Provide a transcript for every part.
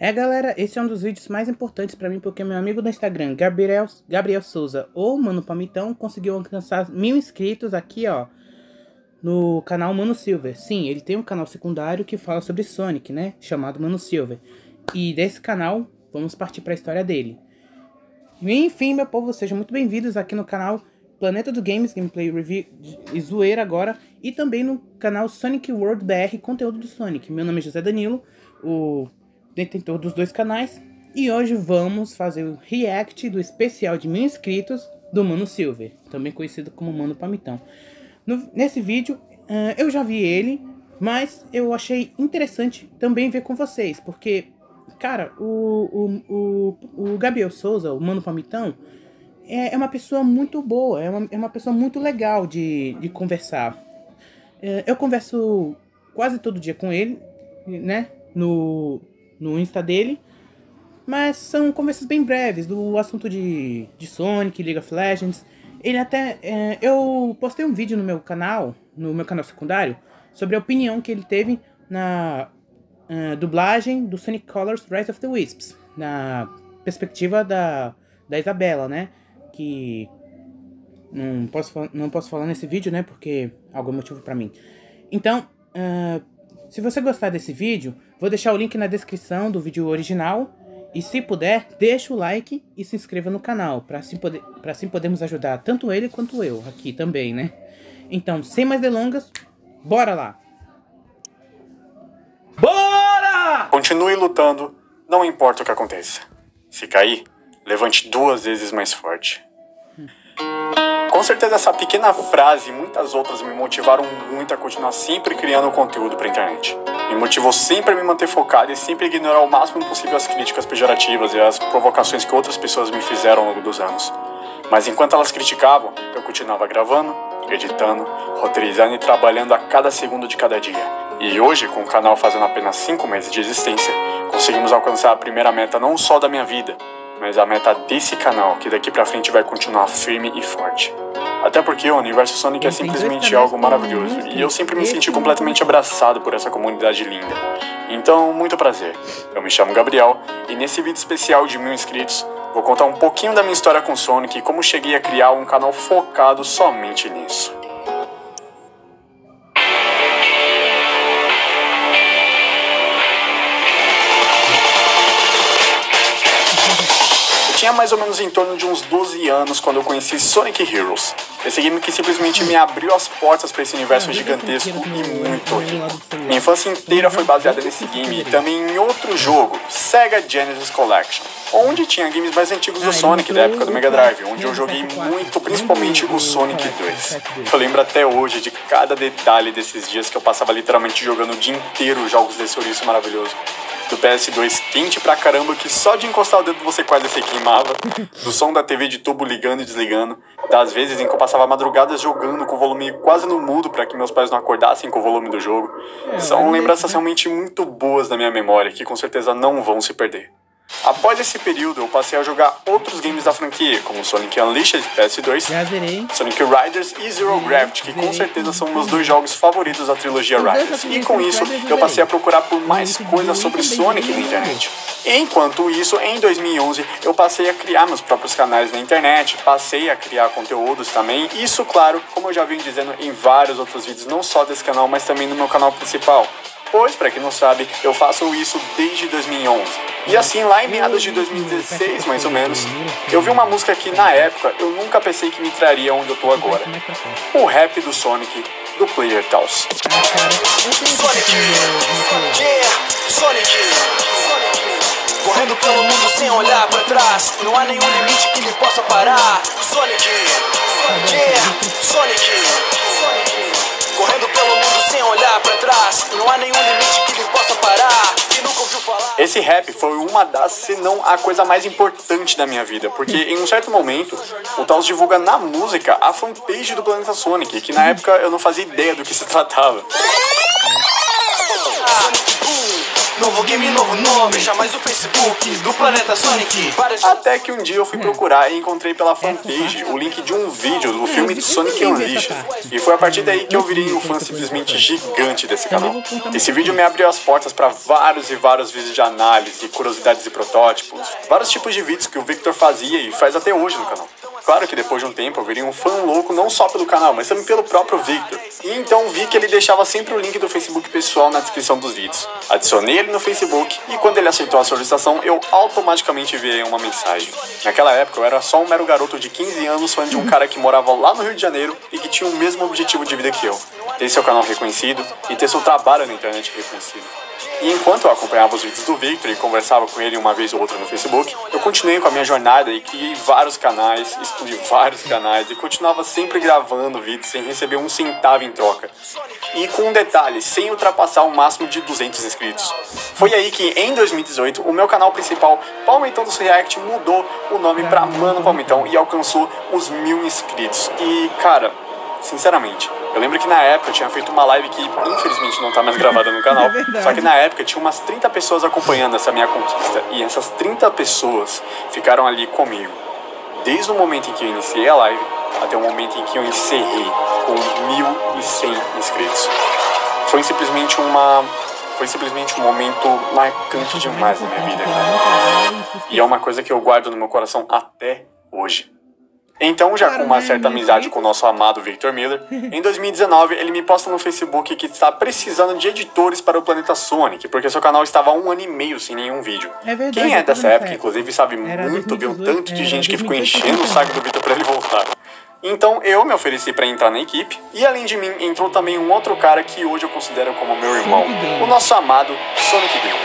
Galera, esse é um dos vídeos mais importantes pra mim, porque meu amigo do Instagram, Gabriel Souza, ou Mano Palmitão, conseguiu alcançar 1000 inscritos aqui, ó, no canal Mano Silver. Sim, ele tem um canal secundário que fala sobre Sonic, né, chamado Mano Silver. E desse canal, vamos partir pra história dele. E, enfim, meu povo, sejam muito bem-vindos aqui no canal Planeta do Games, Gameplay Review e Zoeira agora, e também no canal Sonic World BR, conteúdo do Sonic. Meu nome é José Danilo, o detentor dos dois canais, e hoje vamos fazer o react do especial de 1000 inscritos do Mano Silver, também conhecido como Mano Palmitão. Nesse vídeo, eu já vi ele, mas eu achei interessante também ver com vocês, porque, cara, o Gabriel Souza, o Mano Palmitão, é uma pessoa muito boa, é uma pessoa muito legal de conversar. Eu converso quase todo dia com ele, né, no Insta dele, mas são conversas bem breves, do assunto de Sonic, League of Legends. Ele até, eu postei um vídeo no meu canal secundário, sobre a opinião que ele teve na dublagem do Sonic Colors Rise of the Wisps, na perspectiva da Isabela, né, que não posso falar nesse vídeo, né, porque algum motivo pra mim. Então, se você gostar desse vídeo, vou deixar o link na descrição do vídeo original. E se puder, deixa o like e se inscreva no canal, para assim podermos ajudar tanto ele quanto eu aqui também, né? Então, sem mais delongas, bora lá! Bora! Continue lutando, não importa o que aconteça. Se cair, levante 2 vezes mais forte. Com certeza essa pequena frase e muitas outras me motivaram muito a continuar sempre criando conteúdo pra internet. Me motivou sempre a me manter focado e sempre ignorar o máximo possível as críticas pejorativas e as provocações que outras pessoas me fizeram ao longo dos anos. Mas enquanto elas criticavam, eu continuava gravando, editando, roteirizando e trabalhando a cada segundo de cada dia. E hoje, com o canal fazendo apenas 5 meses de existência, conseguimos alcançar a primeira meta não só da minha vida, mas a meta desse canal, que daqui pra frente vai continuar firme e forte. Até porque o universo Sonic é simplesmente algo maravilhoso, e eu sempre me senti completamente abraçado por essa comunidade linda. Então, muito prazer. Eu me chamo Gabriel, e nesse vídeo especial de 1000 inscritos, vou contar um pouquinho da minha história com Sonic e como cheguei a criar um canal focado somente nisso. Tinha mais ou menos em torno de uns 12 anos quando eu conheci Sonic Heroes. Esse game que simplesmente me abriu as portas para esse universo gigantesco e muito rico. Minha infância inteira foi baseada nesse game e também em outro jogo, Sega Genesis Collection, onde tinha games mais antigos do Sonic da época do Mega Drive, onde eu joguei muito, principalmente o Sonic 2. Eu lembro até hoje de cada detalhe desses dias que eu passava literalmente jogando o dia inteiro jogos desse ouriço maravilhoso. Do PS2 quente pra caramba, que só de encostar o dedo você quase se queimava, do som da TV de tubo ligando e desligando, das vezes em que eu passava madrugadas jogando com o volume quase no mudo pra que meus pais não acordassem com o volume do jogo. São lembranças realmente muito boas da minha memória, que com certeza não vão se perder. Após esse período, eu passei a jogar outros games da franquia, como Sonic Unleashed PS2, Sonic Riders e Zero Gravity, que com certeza são meus 2 jogos favoritos da trilogia Riders. E com isso, eu passei a procurar por mais coisas sobre Sonic na internet. Enquanto isso, em 2011, eu passei a criar meus próprios canais na internet, passei a criar conteúdos também. Isso, claro, como eu já venho dizendo em vários outros vídeos, não só desse canal, mas também no meu canal principal. Pois, pra quem não sabe, eu faço isso desde 2011. E assim, lá em meados de 2016, mais ou menos, eu vi uma música que, na época, eu nunca pensei que me traria onde eu tô agora. O rap do Sonic, do Player Taos. Sonic, correndo pelo mundo sem olhar pra trás, não há nenhum limite que me possa parar. Sonic, correndo pelo mundo sem olhar pra trás, não há nenhum limite que me possa parar. Quem nunca ouviu falar? Esse rap foi uma das, se não a coisa mais importante da minha vida, porque em um certo momento, o Taos divulga na música a fanpage do Planeta Sonic, que na época eu não fazia ideia do que se tratava. Novo game, novo nome, jamais o Facebook do Planeta Sonic. Até que um dia eu fui procurar e encontrei pela fanpage o link de um vídeo do filme de Sonic Unleashed. E foi a partir daí que eu virei um fã simplesmente gigante desse canal. Esse vídeo me abriu as portas para vários e vários vídeos de análise, curiosidades e protótipos. Vários tipos de vídeos que o Victor fazia e faz até hoje no canal. Claro que depois de um tempo eu virei um fã louco não só pelo canal, mas também pelo próprio Victor. E então vi que ele deixava sempre o link do Facebook pessoal na descrição dos vídeos. Adicionei ele no Facebook e quando ele aceitou a solicitação, eu automaticamente enviei uma mensagem. Naquela época eu era só um mero garoto de 15 anos, fã de um cara que morava lá no Rio de Janeiro e que tinha o mesmo objetivo de vida que eu. Ter seu canal reconhecido e ter seu trabalho na internet reconhecido. E enquanto eu acompanhava os vídeos do Victor e conversava com ele uma vez ou outra no Facebook, eu continuei com a minha jornada e criei vários canais, excluí vários canais e continuava sempre gravando vídeos sem receber um centavo em troca. E com um detalhe, sem ultrapassar o máximo de 200 inscritos. Foi aí que, em 2018, o meu canal principal, Palmitão dos React, mudou o nome pra Mano Palmitão e alcançou os 1000 inscritos. E, cara, sinceramente, eu lembro que na época eu tinha feito uma live que infelizmente não tá mais gravada no canal. Só que na época tinha umas 30 pessoas acompanhando essa minha conquista. E essas 30 pessoas ficaram ali comigo. Desde o momento em que eu iniciei a live até o momento em que eu encerrei com 1100 inscritos. Foi simplesmente um momento marcante demais na minha vida, cara. E é uma coisa que eu guardo no meu coração até hoje. Então, já com uma certa amizade com o nosso amado Victor Miller, em 2019 ele me posta no Facebook que está precisando de editores para o Planeta Sonic, porque seu canal estava há 1 ano e meio sem nenhum vídeo. É verdade, quem é dessa época, inclusive, sabe muito bem o tanto de gente que ficou enchendo o saco do Victor para ele voltar. Então eu me ofereci para entrar na equipe, e além de mim entrou também um outro cara que hoje eu considero como meu irmão, o nosso amado Sonic Gamer.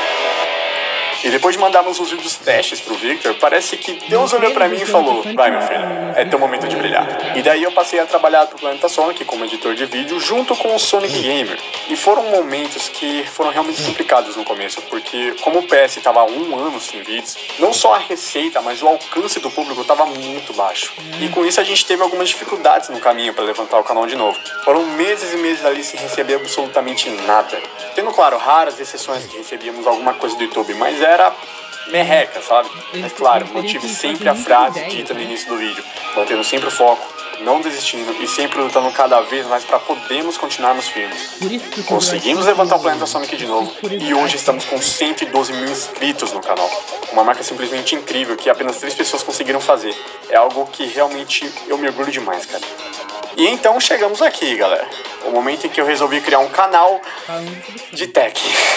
E depois de mandarmos os vídeos testes pro Victor, parece que Deus olhou pra mim e falou: vai, meu filho, é teu momento de brilhar. E daí eu passei a trabalhar pro Planeta Sonic como editor de vídeo junto com o Sonic Gamer. E foram momentos que foram realmente complicados no começo, porque como o PS tava há 1 ano sem vídeos, não só a receita, mas o alcance do público tava muito baixo. E com isso a gente teve algumas dificuldades no caminho para levantar o canal de novo. Foram meses e meses ali sem receber absolutamente nada. Tendo, claro, raras exceções que recebíamos alguma coisa do YouTube, mas era merreca, sabe? Mas claro, mantive sempre a frase dita no início do vídeo, mantendo sempre o foco, não desistindo e sempre lutando cada vez mais para podermos continuarmos firmes. Conseguimos levantar o Planeta Sonic de novo e hoje estamos com 112 mil inscritos no canal. Uma marca simplesmente incrível que apenas 3 pessoas conseguiram fazer. É algo que realmente eu me orgulho demais, cara. E então chegamos aqui, galera. O momento em que eu resolvi criar um canal de tech.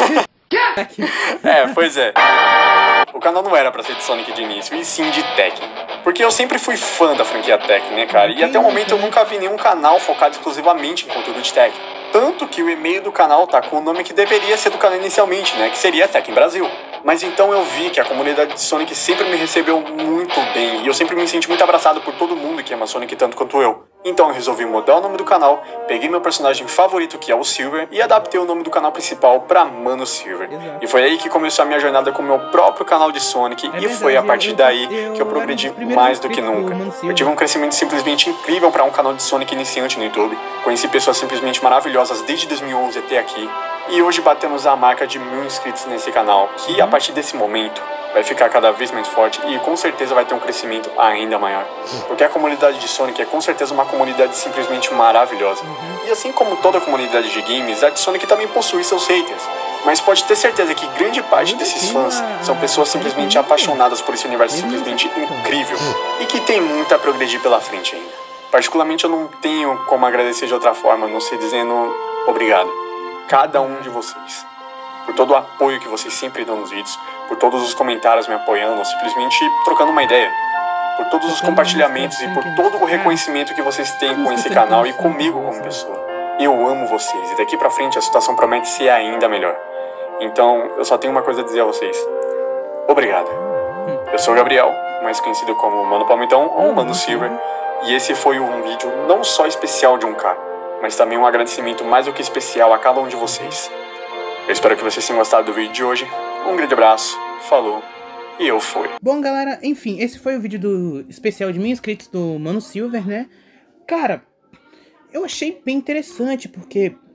Pois é. O canal não era pra ser de Sonic de início, e sim de Tekken. Porque eu sempre fui fã da franquia Tekken, né, cara? E até o momento eu nunca vi nenhum canal focado exclusivamente em conteúdo de Tekken. Tanto que o e-mail do canal tá com o nome que deveria ser do canal inicialmente, né? Que seria Tekken Brasil. Mas então eu vi que a comunidade de Sonic sempre me recebeu muito bem. E eu sempre me senti muito abraçado por todo mundo que ama Sonic tanto quanto eu. Então eu resolvi mudar o nome do canal, peguei meu personagem favorito, que é o Silver, e adaptei o nome do canal principal pra Mano Silver. E foi aí que começou a minha jornada com o meu próprio canal de Sonic, e foi a partir daí que eu progredi mais do que nunca. Eu tive um crescimento simplesmente incrível para um canal de Sonic iniciante no YouTube. Conheci pessoas simplesmente maravilhosas desde 2011 até aqui. E hoje batemos a marca de 1000 inscritos nesse canal, que a partir desse momento vai ficar cada vez mais forte e com certeza vai ter um crescimento ainda maior. Porque a comunidade de Sonic é com certeza uma comunidade simplesmente maravilhosa. E assim como toda comunidade de games, a de Sonic também possui seus haters. Mas pode ter certeza que grande parte desses fãs são pessoas simplesmente apaixonadas por esse universo simplesmente incrível e que tem muito a progredir pela frente ainda. Particularmente eu não tenho como agradecer de outra forma, a não ser dizendo obrigado. Cada um de vocês. Por todo o apoio que vocês sempre dão nos vídeos, por todos os comentários me apoiando, ou simplesmente trocando uma ideia, por todos os compartilhamentos e por todo o reconhecimento que vocês têm com esse canal e comigo como pessoa. Eu amo vocês e daqui pra frente a situação promete ser ainda melhor. Então, eu só tenho uma coisa a dizer a vocês. Obrigado. Eu sou o Gabriel, mais conhecido como Mano Palmitão ou Mano Silver, e esse foi um vídeo não só especial de 1K, mas também um agradecimento mais do que especial a cada um de vocês. Eu espero que vocês tenham gostado do vídeo de hoje. Um grande abraço, falou, e eu fui. Bom, galera, enfim, esse foi o vídeo do especial de 1000 inscritos do Mano Silver, né? Cara, eu achei bem interessante, porque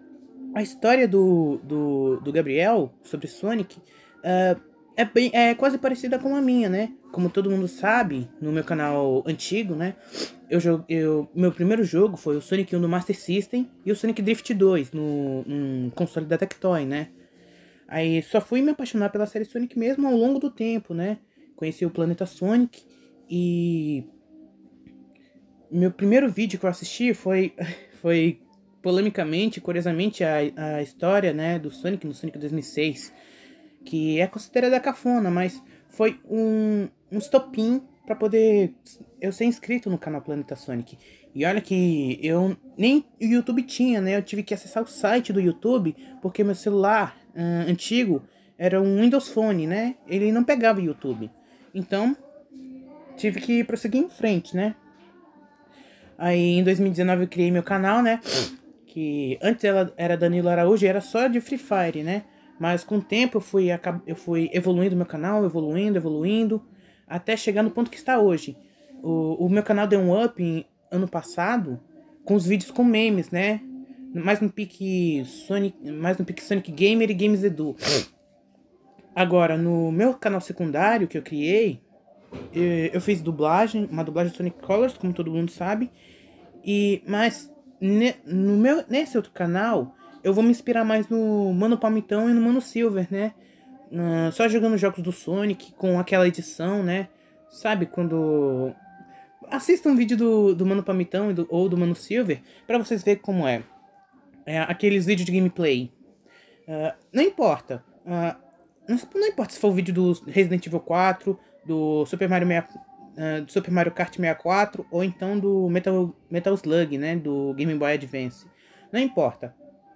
a história do Gabriel sobre Sonic é quase parecida com a minha, né? Como todo mundo sabe, no meu canal antigo, né? Meu primeiro jogo foi o Sonic 1 do Master System e o Sonic Drift 2 no console da Tectoy, né? Aí só fui me apaixonar pela série Sonic mesmo ao longo do tempo, né? Conheci o Planeta Sonic e meu primeiro vídeo que eu assisti foi polemicamente, curiosamente, a história, né, do Sonic no Sonic 2006, que é considerada cafona, mas foi um estopim para poder eu ser inscrito no canal Planeta Sonic. E olha que eu nem o YouTube tinha, né? Eu tive que acessar o site do YouTube porque meu celular antigo era um Windows Phone, né? Ele não pegava o YouTube. Então, tive que prosseguir em frente, né? Aí em 2019 eu criei meu canal, né? Que antes ela era Danilo Araújo e era só de Free Fire, né? Mas com o tempo eu fui evoluindo meu canal, evoluindo, até chegar no ponto que está hoje. O meu canal deu um up ano passado com os vídeos com memes, né? Mais no pique Sonic Gamer e Games Edu. Agora, no meu canal secundário que eu criei, eu fiz uma dublagem de Sonic Colors, como todo mundo sabe. Mas nesse outro canal, eu vou me inspirar mais no Mano Palmitão e no Mano Silver, né? Só jogando jogos do Sonic com aquela edição, né? Sabe, quando... Assista um vídeo do Mano Palmitão ou do Mano Silver pra vocês verem como é. Aqueles vídeos de gameplay. Não importa. Não importa se for o vídeo do Resident Evil 4, do Super Mario Kart 64 ou então do Metal Slug, né, do Game Boy Advance. Não importa.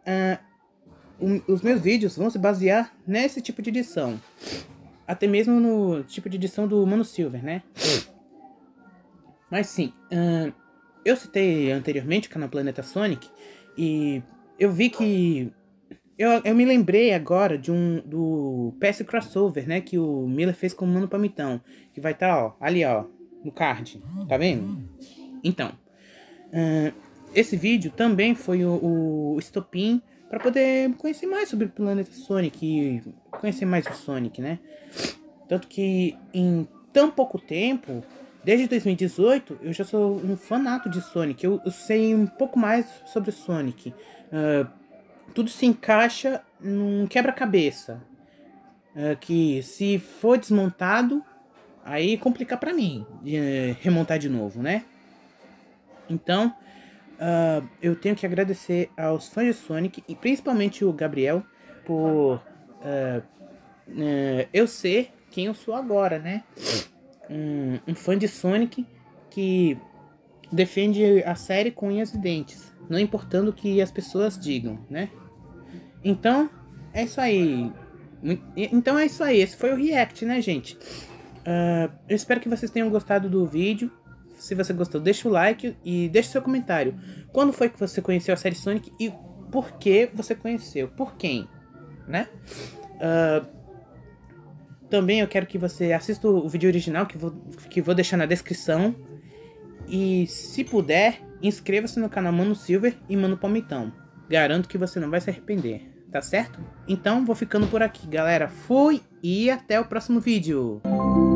Os meus vídeos vão se basear nesse tipo de edição. Até mesmo no tipo de edição do Mano Silver, né? Mas sim, eu citei anteriormente o canal Planeta Sonic e eu vi que... Eu me lembrei agora do PS Crossover, né? Que o Miller fez com o Mano Palmitão. Que vai estar, ó, ali, ó, no card. Tá vendo? Então, esse vídeo também foi o estopim para poder conhecer mais sobre o Planeta Sonic e conhecer mais o Sonic, né? Tanto que em tão pouco tempo, desde 2018, eu já sou um fanato de Sonic. Eu sei um pouco mais sobre o Sonic. Tudo se encaixa num quebra-cabeça. Que se for desmontado, aí complica pra mim remontar de novo, né? Então, eu tenho que agradecer aos fãs de Sonic, e principalmente o Gabriel, por eu ser quem eu sou agora, né? Um fã de Sonic que defende a série com unhas e dentes, não importando o que as pessoas digam, né? Então, é isso aí. Esse foi o react, né, gente? Eu espero que vocês tenham gostado do vídeo. Se você gostou, deixa o like e deixa seu comentário. Quando foi que você conheceu a série Sonic e por que você conheceu? Por quem? Né? Também eu quero que você assista o vídeo original que vou deixar na descrição. E se puder, inscreva-se no canal Mano Silver e Mano Palmitão. Garanto que você não vai se arrepender, tá certo? Então vou ficando por aqui, galera. Fui e até o próximo vídeo.